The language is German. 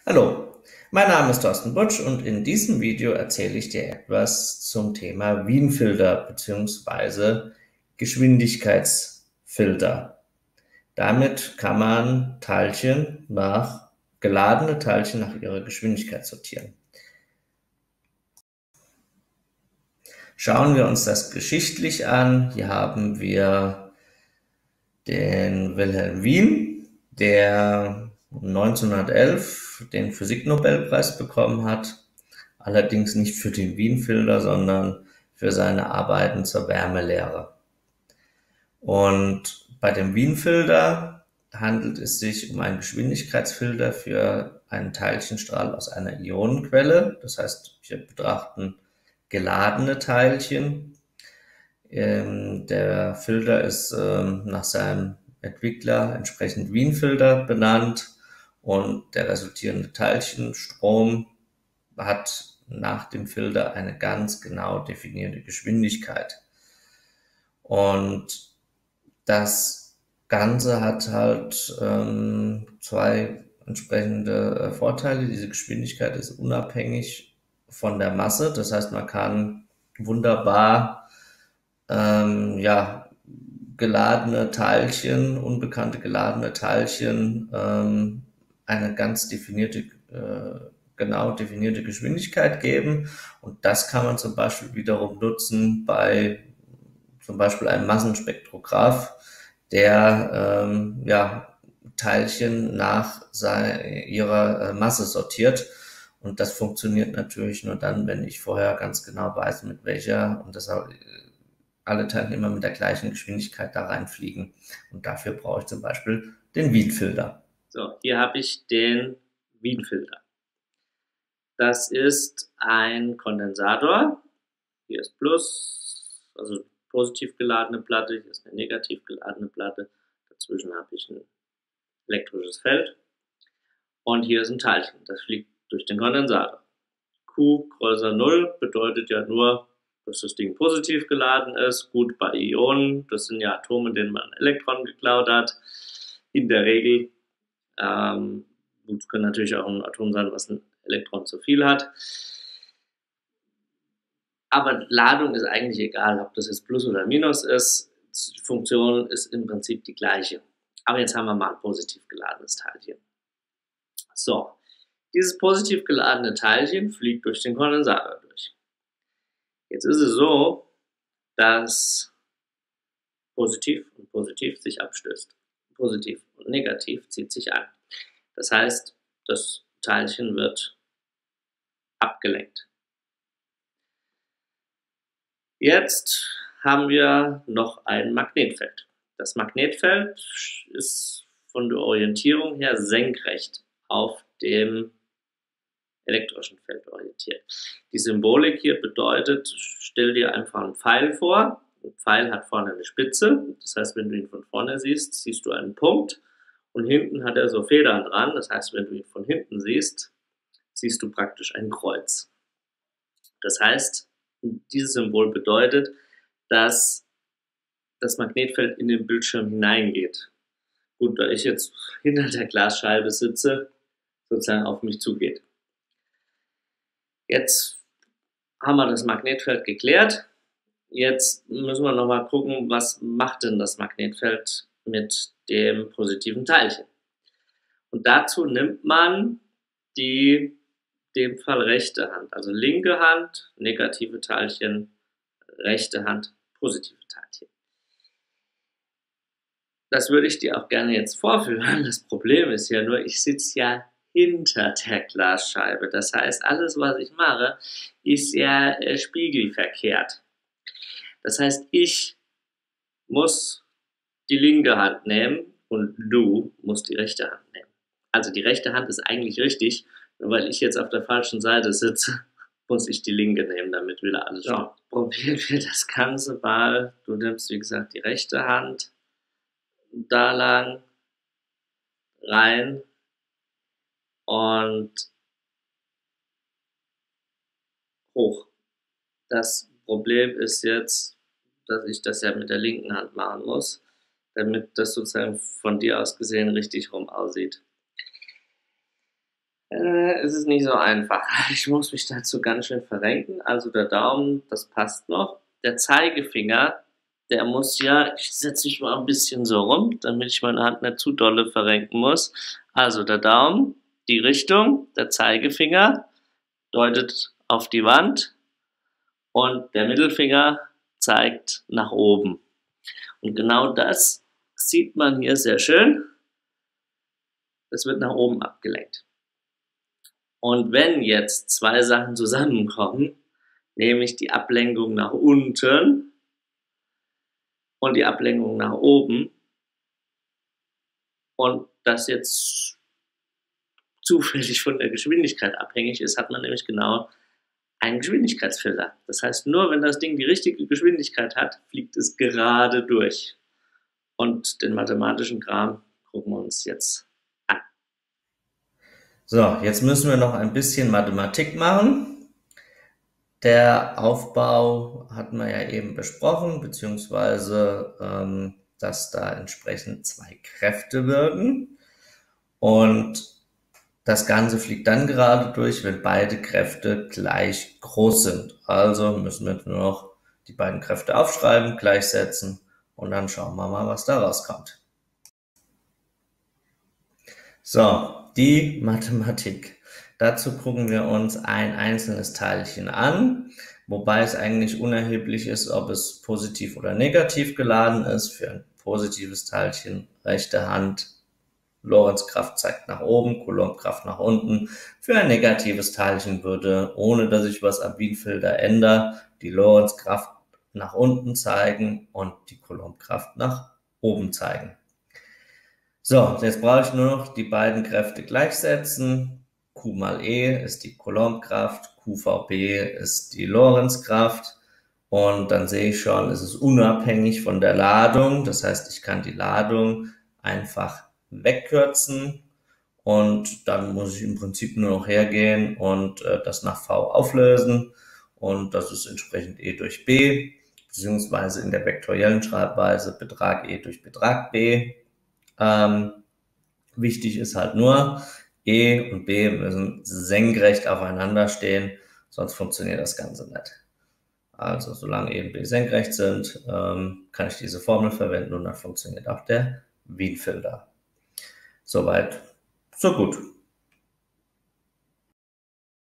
Hallo, mein Name ist Thorsten Butsch und in diesem Video erzähle ich dir etwas zum Thema Wien-Filter bzw. Geschwindigkeitsfilter. Damit kann man geladene Teilchen nach ihrer Geschwindigkeit sortieren. Schauen wir uns das geschichtlich an. Hier haben wir den Wilhelm Wien, der 1911 den Physiknobelpreis bekommen hat, allerdings nicht für den Wien-Filter, sondern für seine Arbeiten zur Wärmelehre. Und bei dem Wien-Filter handelt es sich um einen Geschwindigkeitsfilter für einen Teilchenstrahl aus einer Ionenquelle. Das heißt, wir betrachten geladene Teilchen. Der Filter ist nach seinem Entwickler entsprechend Wien-Filter benannt und der resultierende Teilchenstrom hat nach dem Filter eine ganz genau definierte Geschwindigkeit. Und das Ganze hat halt zwei entsprechende Vorteile. Diese Geschwindigkeit ist unabhängig von der Masse. Das heißt, man kann wunderbar geladene Teilchen, unbekannte geladene Teilchen, eine ganz genau definierte Geschwindigkeit geben. Und das kann man zum Beispiel wiederum nutzen bei zum Beispiel einem Massenspektrograph, der Teilchen nach ihrer Masse sortiert. Und das funktioniert natürlich nur dann, wenn ich vorher ganz genau weiß, mit welcher und deshalb alle Teilnehmer mit der gleichen Geschwindigkeit da reinfliegen. Und dafür brauche ich zum Beispiel den Wien-Filter. So, hier habe ich den Wien-Filter. Das ist ein Kondensator. Hier ist Plus, also positiv geladene Platte, hier ist eine negativ geladene Platte. Dazwischen habe ich ein elektrisches Feld. Und hier ist ein Teilchen, das fliegt durch den Kondensator. Q größer 0 bedeutet ja nur, dass das Ding positiv geladen ist. Gut, bei Ionen, das sind ja Atome, denen man Elektronen geklaut hat. In der Regel. Es kann natürlich auch ein Atom sein, was ein Elektron zu viel hat. Aber Ladung ist eigentlich egal, ob das jetzt Plus oder Minus ist. Die Funktion ist im Prinzip die gleiche. Aber jetzt haben wir mal ein positiv geladenes Teilchen. So, dieses positiv geladene Teilchen fliegt durch den Kondensator durch. Jetzt ist es so, dass positiv und positiv sich abstößt. Positiv und negativ zieht sich an. Das heißt, das Teilchen wird abgelenkt. Jetzt haben wir noch ein Magnetfeld. Das Magnetfeld ist von der Orientierung her senkrecht auf dem elektrischen Feld orientiert. Die Symbolik hier bedeutet, stell dir einfach einen Pfeil vor. Ein Pfeil hat vorne eine Spitze. Das heißt, wenn du ihn von vorne siehst, siehst du einen Punkt. Und hinten hat er so Federn dran. Das heißt, wenn du ihn von hinten siehst, siehst du praktisch ein Kreuz. Das heißt, dieses Symbol bedeutet, dass das Magnetfeld in den Bildschirm hineingeht. Gut, da ich jetzt hinter der Glasscheibe sitze, sozusagen auf mich zugeht. Jetzt haben wir das Magnetfeld geklärt. Jetzt müssen wir nochmal gucken, was macht denn das Magnetfeld mit dem positiven Teilchen. Und dazu nimmt man die, in dem Fall rechte Hand, also linke Hand, negative Teilchen, rechte Hand, positive Teilchen. Das würde ich dir auch gerne jetzt vorführen. Das Problem ist ja nur, ich sitze ja hinter der Glasscheibe. Das heißt, alles, was ich mache, ist ja spiegelverkehrt. Das heißt, ich muss die linke Hand nehmen und du musst die rechte Hand nehmen. Also die rechte Hand ist eigentlich richtig, nur weil ich jetzt auf der falschen Seite sitze, muss ich die linke nehmen, damit wieder alles stimmt. Ja, probieren wir das Ganze mal. Du nimmst, wie gesagt, die rechte Hand da lang rein und hoch. Das Problem ist jetzt, dass ich das ja mit der linken Hand machen muss, damit das sozusagen von dir aus gesehen richtig rum aussieht. Es ist nicht so einfach. Ich muss mich dazu ganz schön verrenken. Also der Daumen, das passt noch. Der Zeigefinger, der muss ja, ich setze mich mal ein bisschen so rum, damit ich meine Hand nicht zu dolle verrenken muss. Also der Daumen, die Richtung, der Zeigefinger deutet auf die Wand und der Mittelfinger zeigt nach oben. Und genau das sieht man hier sehr schön. Das wird nach oben abgelenkt. Und wenn jetzt zwei Sachen zusammenkommen, nämlich die Ablenkung nach unten und die Ablenkung nach oben, und das jetzt zufällig von der Geschwindigkeit abhängig ist, hat man nämlich genau einen Geschwindigkeitsfilter. Das heißt, nur wenn das Ding die richtige Geschwindigkeit hat, fliegt es gerade durch. Und den mathematischen Kram gucken wir uns jetzt an. So, jetzt müssen wir noch ein bisschen Mathematik machen. Der Aufbau hatten wir ja eben besprochen, beziehungsweise dass da entsprechend zwei Kräfte wirken. Und das Ganze fliegt dann gerade durch, wenn beide Kräfte gleich groß sind. Also müssen wir nur noch die beiden Kräfte aufschreiben, gleichsetzen und dann schauen wir mal, was da rauskommt. So, die Mathematik. Dazu gucken wir uns ein einzelnes Teilchen an, wobei es eigentlich unerheblich ist, ob es positiv oder negativ geladen ist. Für ein positives Teilchen rechte Hand, Lorentzkraft zeigt nach oben, Coulombkraft nach unten. Für ein negatives Teilchen würde, ohne dass ich was am Wienfelder ändere, die Lorentzkraft nach unten zeigen und die Coulombkraft nach oben zeigen. So, jetzt brauche ich nur noch die beiden Kräfte gleichsetzen. Q mal E ist die Coulombkraft, QVB ist die Lorentzkraft. Und dann sehe ich schon, es ist unabhängig von der Ladung. Das heißt, ich kann die Ladung einfach wegkürzen. Und dann muss ich im Prinzip nur noch hergehen und das nach V auflösen. Und das ist entsprechend E durch B, beziehungsweise in der vektoriellen Schreibweise Betrag E durch Betrag B. Wichtig ist halt nur, E und B müssen senkrecht aufeinander stehen, sonst funktioniert das Ganze nicht. Also solange E und B senkrecht sind, kann ich diese Formel verwenden und dann funktioniert auch der Wienfelder. Soweit, so gut.